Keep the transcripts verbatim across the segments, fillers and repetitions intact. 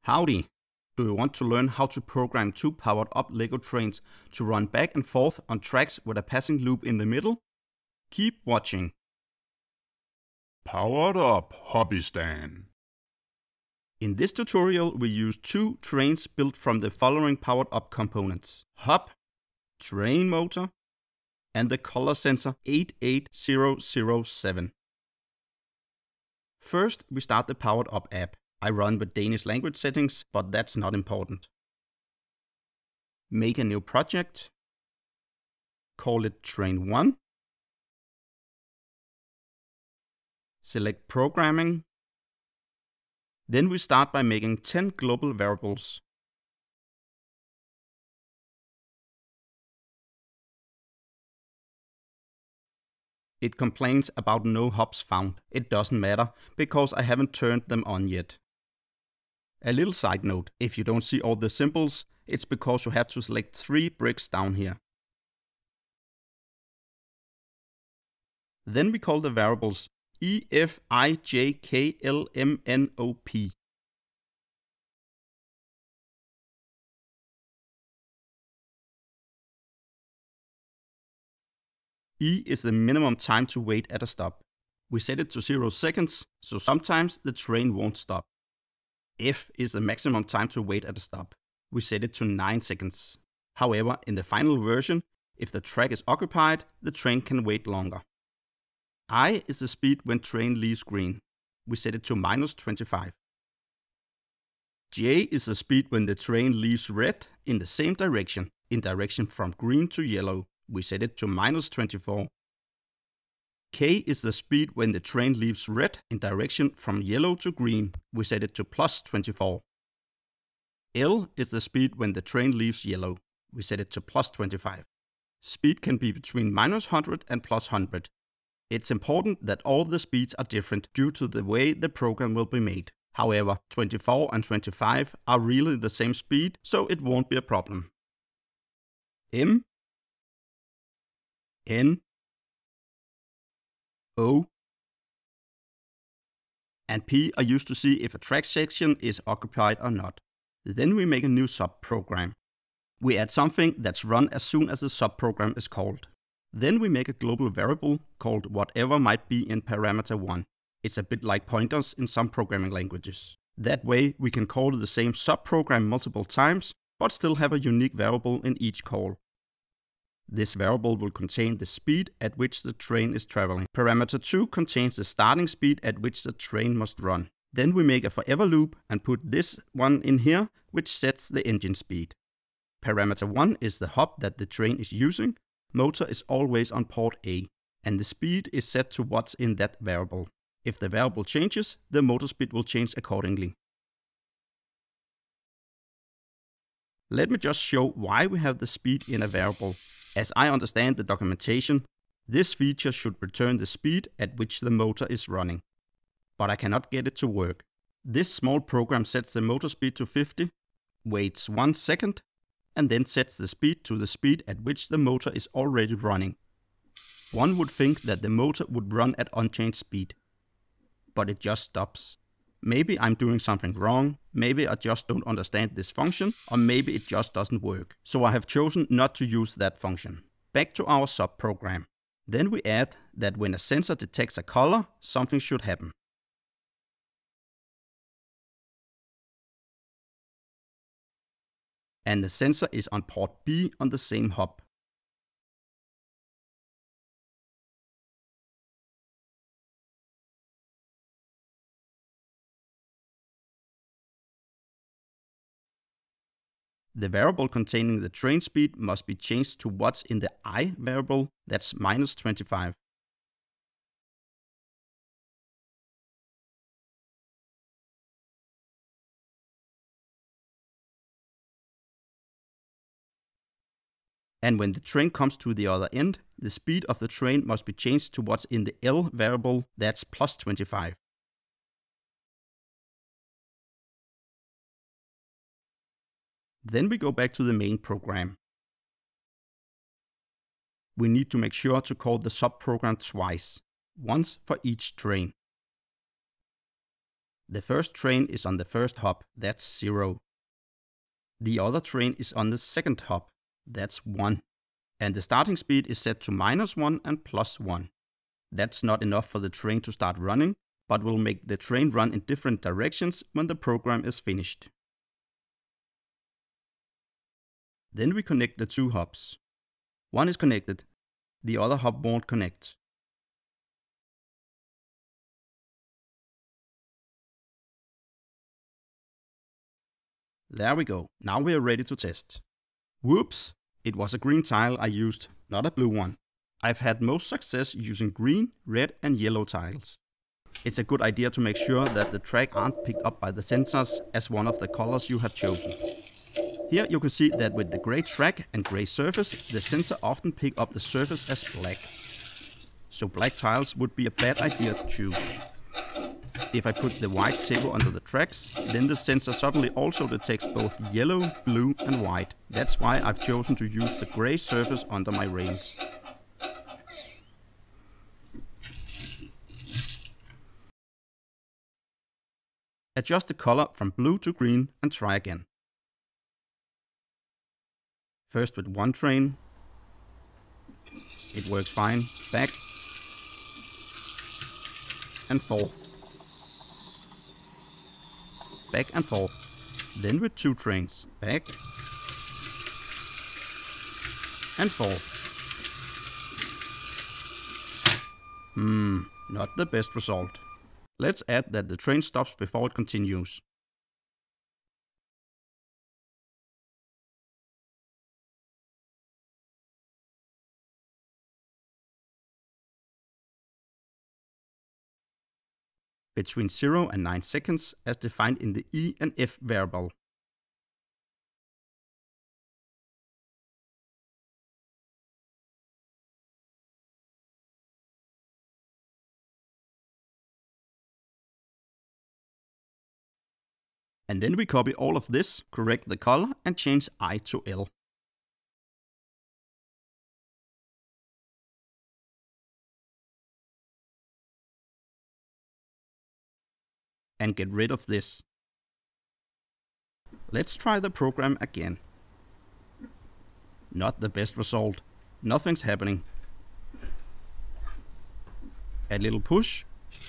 Howdy! Do you want to learn how to program two powered up Lego trains to run back and forth on tracks with a passing loop in the middle? Keep watching! Powered up hobby stand. In this tutorial we use two trains built from the following powered up components: hub, train motor, and the color sensor eight eight zero zero seven. First we start the powered up app. I run with Danish language settings, but that's not important. Make a new project. Call it train one. Select programming. Then we start by making ten global variables. It complains about no hubs found. It doesn't matter, because I haven't turned them on yet. A little side note, if you don't see all the symbols, it's because you have to select three bricks down here. Then we call the variables E, F, I, J, K, L, M, N, O, P. E is the minimum time to wait at a stop. We set it to zero seconds, so sometimes the train won't stop. F is the maximum time to wait at a stop. We set it to nine seconds. However, in the final version, if the track is occupied, the train can wait longer. I is the speed when train leaves green. We set it to minus twenty-five. J is the speed when the train leaves red in the same direction, in direction from green to yellow. We set it to minus twenty-four. K is the speed when the train leaves red in direction from yellow to green. We set it to plus twenty-four. L is the speed when the train leaves yellow. We set it to plus twenty-five. Speed can be between minus one hundred and plus one hundred. It's important that all the speeds are different due to the way the program will be made. However, twenty-four and twenty-five are really the same speed, so it won't be a problem. M, N, O, and P are used to see if a track section is occupied or not. Then we make a new subprogram. We add something that's run as soon as the subprogram is called. Then we make a global variable called whatever might be in parameter one. It's a bit like pointers in some programming languages. That way we can call the same subprogram multiple times, but still have a unique variable in each call. This variable will contain the speed at which the train is traveling. Parameter two contains the starting speed at which the train must run. Then we make a forever loop and put this one in here, which sets the engine speed. Parameter one is the hub that the train is using. Motor is always on port A, and the speed is set to what's in that variable. If the variable changes, the motor speed will change accordingly. Let me just show why we have the speed in a variable. As I understand the documentation, this feature should return the speed at which the motor is running. But I cannot get it to work. This small program sets the motor speed to fifty, waits one second, and then sets the speed to the speed at which the motor is already running. One would think that the motor would run at unchanged speed. But it just stops. Maybe I'm doing something wrong, maybe I just don't understand this function, or maybe it just doesn't work. So I have chosen not to use that function. Back to our subprogram. Then we add that when a sensor detects a color, something should happen. And the sensor is on port B on the same hub. The variable containing the train speed must be changed to what's in the I variable, that's minus twenty-five. And when the train comes to the other end, the speed of the train must be changed to what's in the L variable, that's plus twenty-five. Then we go back to the main program. We need to make sure to call the subprogram twice, once for each train. The first train is on the first hop, that's zero. The other train is on the second hop, that's one. And the starting speed is set to minus one and plus one. That's not enough for the train to start running, but will make the train run in different directions when the program is finished. Then we connect the two hops. One is connected, the other hop won't connect. There we go, now we are ready to test. Whoops, it was a green tile I used, not a blue one. I've had most success using green, red and yellow tiles. It's a good idea to make sure that the track aren't picked up by the sensors as one of the colors you have chosen. Here you can see that with the gray track and gray surface, the sensor often pick up the surface as black. So black tiles would be a bad idea to choose. If I put the white table under the tracks, then the sensor suddenly also detects both yellow, blue and white. That's why I've chosen to use the gray surface under my rails. Adjust the color from blue to green and try again. First with one train. It works fine. Back. And forth. Back and forth. Then with two trains. Back. And forth. Hmm, not the best result. Let's add that the train stops before it continues. Between zero and nine seconds as defined in the E and F variable. And then we copy all of this, correct the color and change I to L. And get rid of this. Let's try the program again. Not the best result. Nothing's happening. A little push.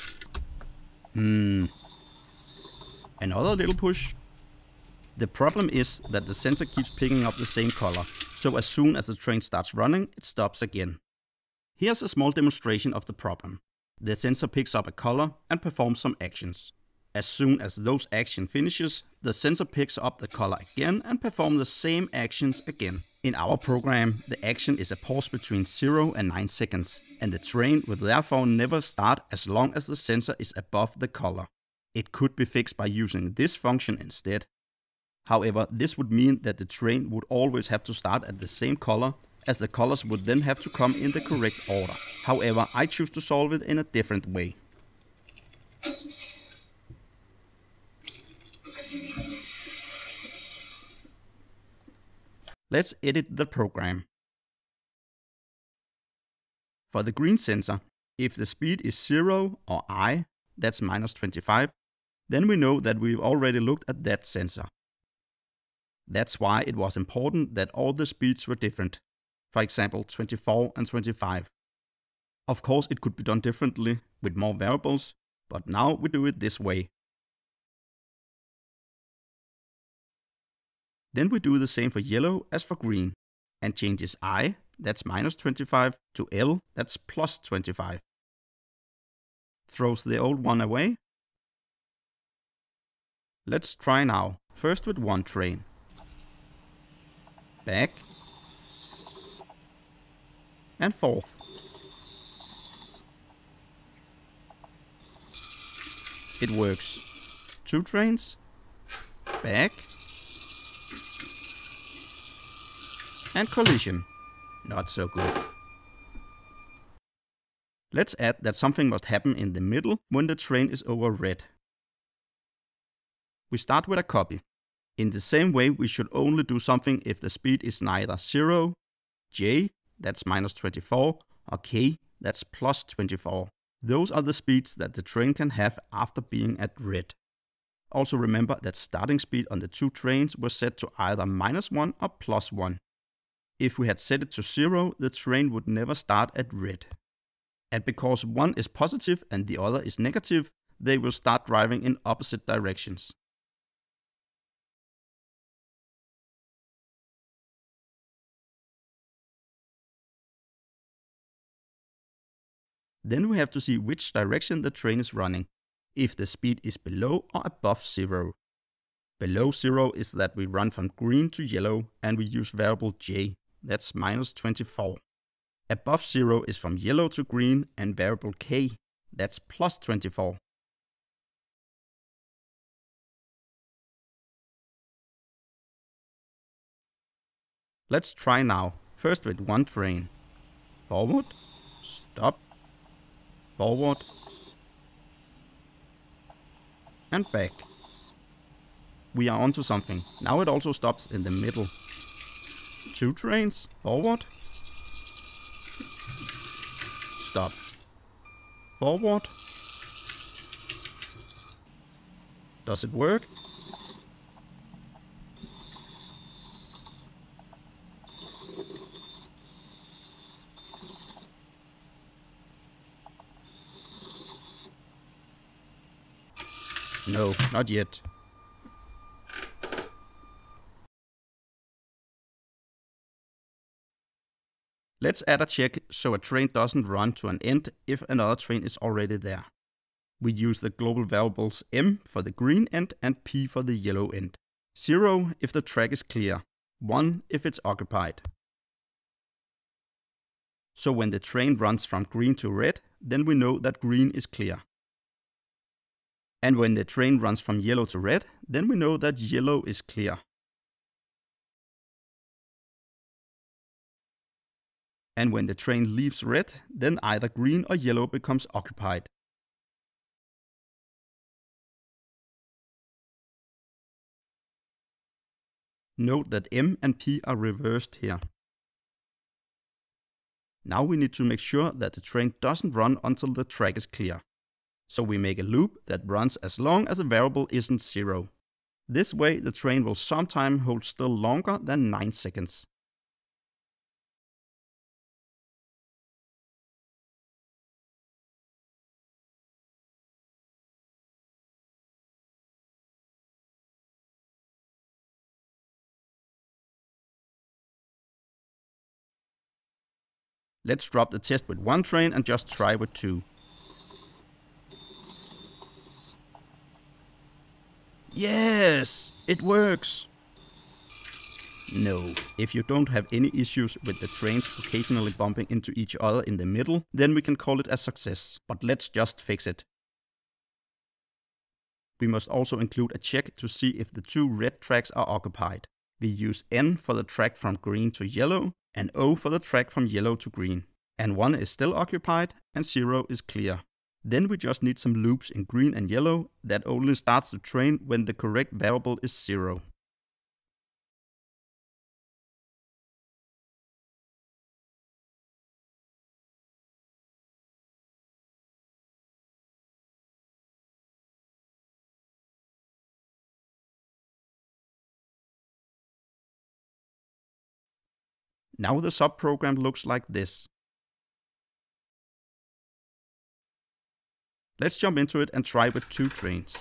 Hmm. Another little push. The problem is that the sensor keeps picking up the same color, so as soon as the train starts running, it stops again. Here's a small demonstration of the problem. The sensor picks up a color and performs some actions. As soon as those actions finishes, the sensor picks up the color again and performs the same actions again. In our program, the action is a pause between zero and nine seconds, and the train will therefore never start as long as the sensor is above the color. It could be fixed by using this function instead. However, this would mean that the train would always have to start at the same color, as the colors would then have to come in the correct order. However, I choose to solve it in a different way. Let's edit the program. For the green sensor, if the speed is zero or I, that's minus twenty-five, then we know that we've already looked at that sensor. That's why it was important that all the speeds were different. For example, twenty-four and twenty-five. Of course, it could be done differently with more variables, but now we do it this way. Then we do the same for yellow as for green, and changes I, that's minus twenty-five, to L, that's plus twenty-five. Throws the old one away. Let's try now, first with one train. Back. And forth. It works. Two trains. Back. And collision. Not so good. Let's add that something must happen in the middle when the train is over red. We start with a copy. In the same way, we should only do something if the speed is neither zero, J, that's minus twenty-four, or K, that's plus twenty-four. Those are the speeds that the train can have after being at red. Also remember that starting speed on the two trains was set to either minus one or plus one. If we had set it to zero, the train would never start at red. And because one is positive and the other is negative, they will start driving in opposite directions. Then we have to see which direction the train is running, if the speed is below or above zero. Below zero is that we run from green to yellow and we use variable j, that's minus twenty-four. Above zero is from yellow to green and variable k, that's plus twenty-four. Let's try now, first with one train. Forward, stop, forward, and back. We are onto something. Now it also stops in the middle. Two trains, forward, stop, forward. Does it work? No, not yet. Let's add a check so a train doesn't run to an end if another train is already there. We use the global variables m for the green end and p for the yellow end. zero if the track is clear, one if it's occupied. So when the train runs from green to red, then we know that green is clear. And when the train runs from yellow to red, then we know that yellow is clear. And when the train leaves red, then either green or yellow becomes occupied. Note that M and P are reversed here. Now we need to make sure that the train doesn't run until the track is clear. So we make a loop that runs as long as the variable isn't zero. This way the train will sometime hold still longer than nine seconds. Let's drop the test with one train and just try with two. Yes, it works! No, if you don't have any issues with the trains occasionally bumping into each other in the middle, then we can call it a success, but let's just fix it. We must also include a check to see if the two red tracks are occupied. We use N for the track from green to yellow, and O for the track from yellow to green. And one is still occupied, and zero is clear. Then we just need some loops in green and yellow that only starts the train when the correct variable is zero. Now the subprogram looks like this. Let's jump into it and try with two trains.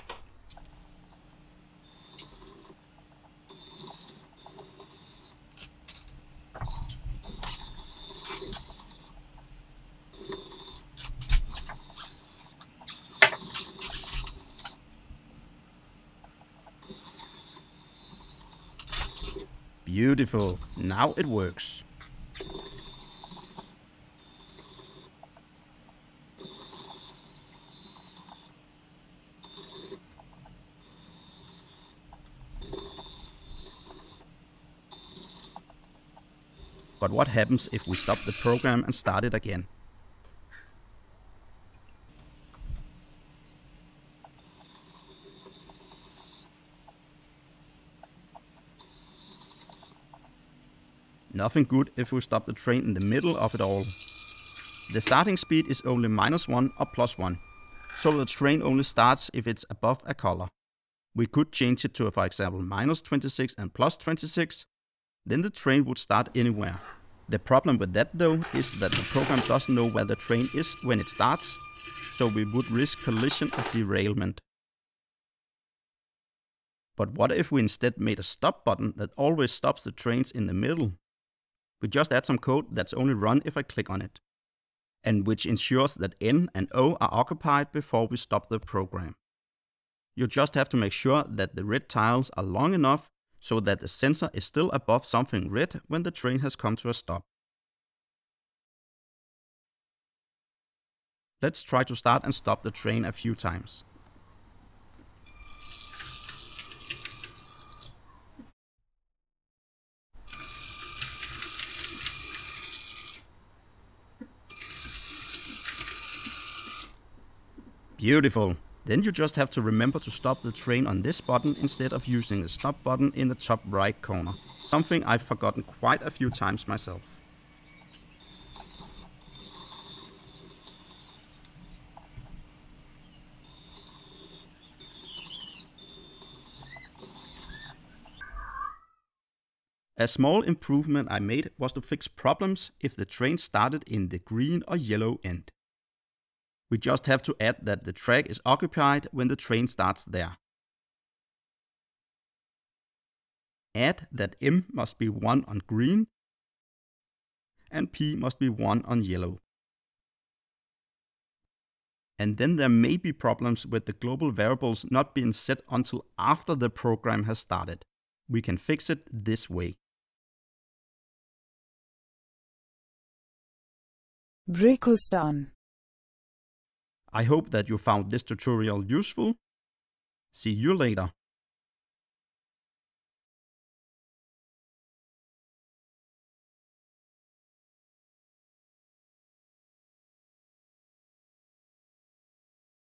Beautiful, now it works. But what happens if we stop the program and start it again? Nothing good if we stop the train in the middle of it all. The starting speed is only minus one or plus one, so the train only starts if it's above a color. We could change it to, for example, minus twenty-six and plus twenty-six. Then the train would start anywhere. The problem with that though is that the program doesn't know where the train is when it starts, so we would risk collision or derailment. But what if we instead made a stop button that always stops the trains in the middle? We just add some code that's only run if I click on it, and which ensures that N and O are occupied before we stop the program. You just have to make sure that the red tiles are long enough so that the sensor is still above something red when the train has come to a stop. Let's try to start and stop the train a few times. Beautiful! Then you just have to remember to stop the train on this button instead of using the stop button in the top right corner. Something I've forgotten quite a few times myself. A small improvement I made was to fix problems if the train started in the green or yellow end. We just have to add that the track is occupied when the train starts there. Add that M must be one on green and P must be one on yellow. And then there may be problems with the global variables not being set until after the program has started. We can fix it this way. Brekostan. I hope that you found this tutorial useful. See you later.